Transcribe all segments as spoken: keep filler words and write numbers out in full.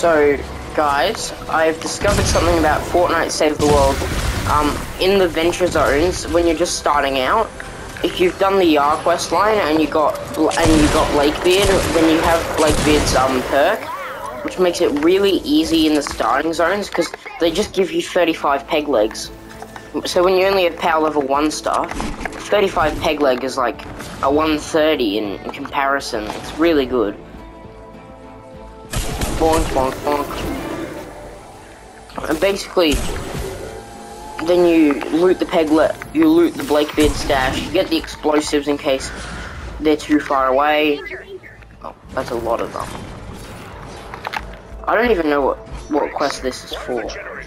So, guys, I've discovered something about Fortnite Save the World. Um, in the Venture Zones, when you're just starting out, if you've done the Yar quest line and you got and you got Blakebeard, then you have Blakebeard's um perk, which makes it really easy in the starting zones because they just give you thirty-five peg legs. So when you only have power level one stuff, thirty-five peg leg is like a one thirty in, in comparison. It's really good. Bonk, bonk, bonk. And basically, then you loot the peglet, you loot the Blakebeard stash, you get the explosives in case they're too far away. Oh, that's a lot of them. I don't even know what, what quest this is for.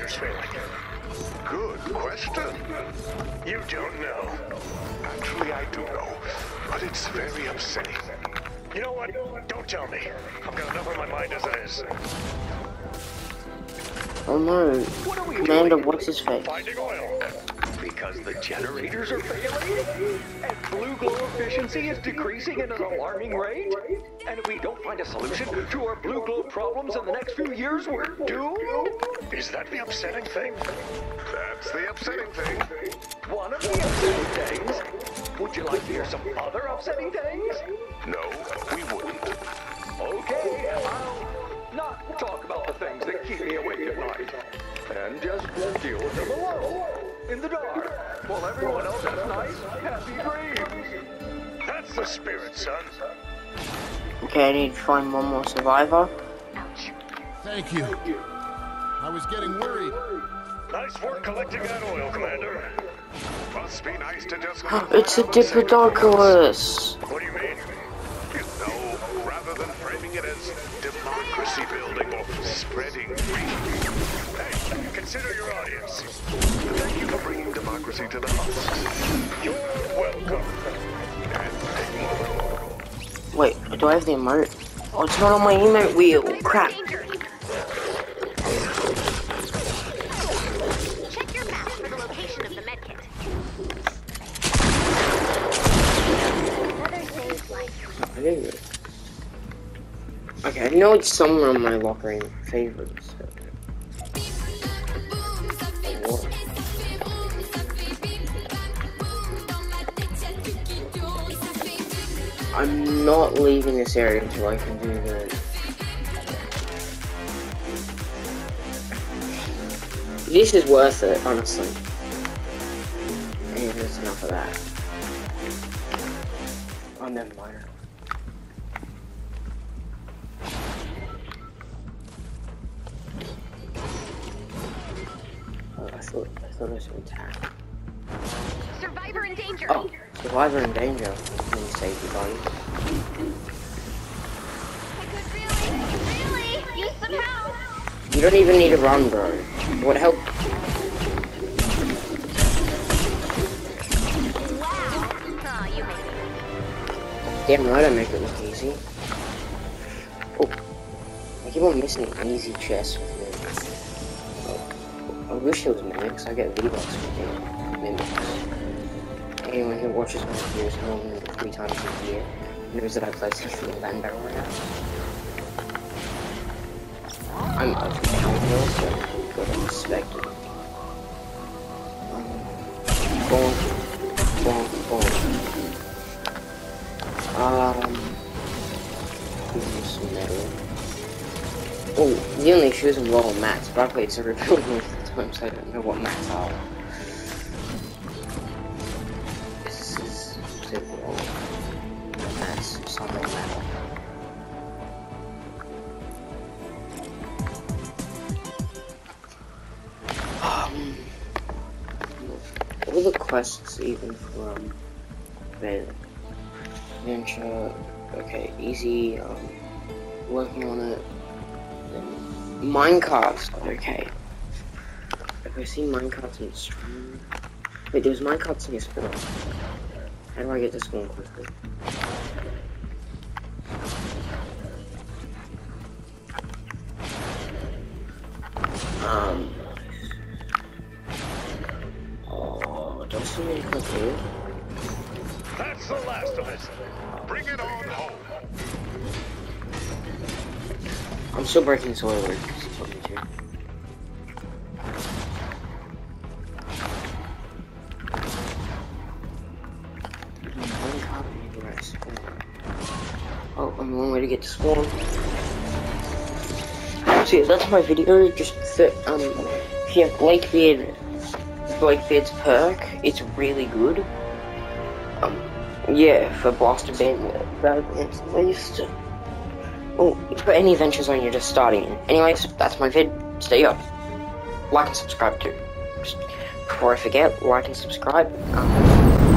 Good question. You don't know. Actually, I do know, but it's very upsetting. You know what? Don't tell me. I've got enough on my mind as it is. Oh no, Commander, what's his face? Finding oil. Because the generators are failing? And blue glow efficiency is decreasing at an alarming rate? And if we don't find a solution to our blue glow problems in the next few years, we're doomed? Is that the upsetting thing? That's the upsetting thing. One of the upsetting things? Would you like to hear some other upsetting things? No, we wouldn't. Okay, I'll not talk about the things that keep me awake at night. And just deal with them alone, in the dark, while everyone else has nice, happy dreams. That's the spirit, son. Okay, I need to find one more survivor. Thank you. I was getting worried. Nice work collecting that oil, Commander. Must be nice to just... It's a Diplodocus! What do you mean? You know, rather than framing it as democracy building or spreading dreams. Hey, consider your audience. Thank you for bringing democracy to the husks. You're welcome. And wait, do I have the emote? Oh, it's not on my emote wheel. Crap. Check your map for the location of the medkit. Okay, I know it's somewhere on my locker in favorites. I'm not leaving this area until I can do the... This is worth it, honestly. And there's enough of that. Oh, never mind. Oh, I thought, I thought it was an attack. Survivor in danger. Oh, survivor in danger. Can you save your body? Really? Really? Use some help. You don't even need to run, bro. What help? Wow. Oh, you made it. Damn right I make it look easy. Oh, I keep on missing an easy chest with mimics. Oh, I wish it was mimics. I get V-Bucks with mimics. Anyone who watches my videos more than three times a year knows that I play something with that battle royale. I'm up to downhill, so gotta respect it. Bonk, bonk, bonk. Um, some metal. Oh, the only shoes and roll mats, but I played server build most of the time, so I don't know what mats are. This is super old. Mats, something metal. Um, what are the quests even from Venture? Okay, easy, um, working on it. Minecart, okay. Have I seen minecarts in stream? Wait, there's minecarts in your spawn. How do I get to spawn quickly? Um. Oh, don't see me quickly. that's the last of it. Bring it on home. I'm still breaking soil because he told me to. Oh, I'm a long way to get to spawn. So yeah, that's my video. Just for, um, if you have Blakebeard, Blakebeard's perk, it's really good. Um, yeah, for Blaster Band, that at least. Oh, for any Venture Zone you're just starting in. Anyways, that's my vid. Stay up. Like and subscribe too. Just before I forget, like and subscribe. Um,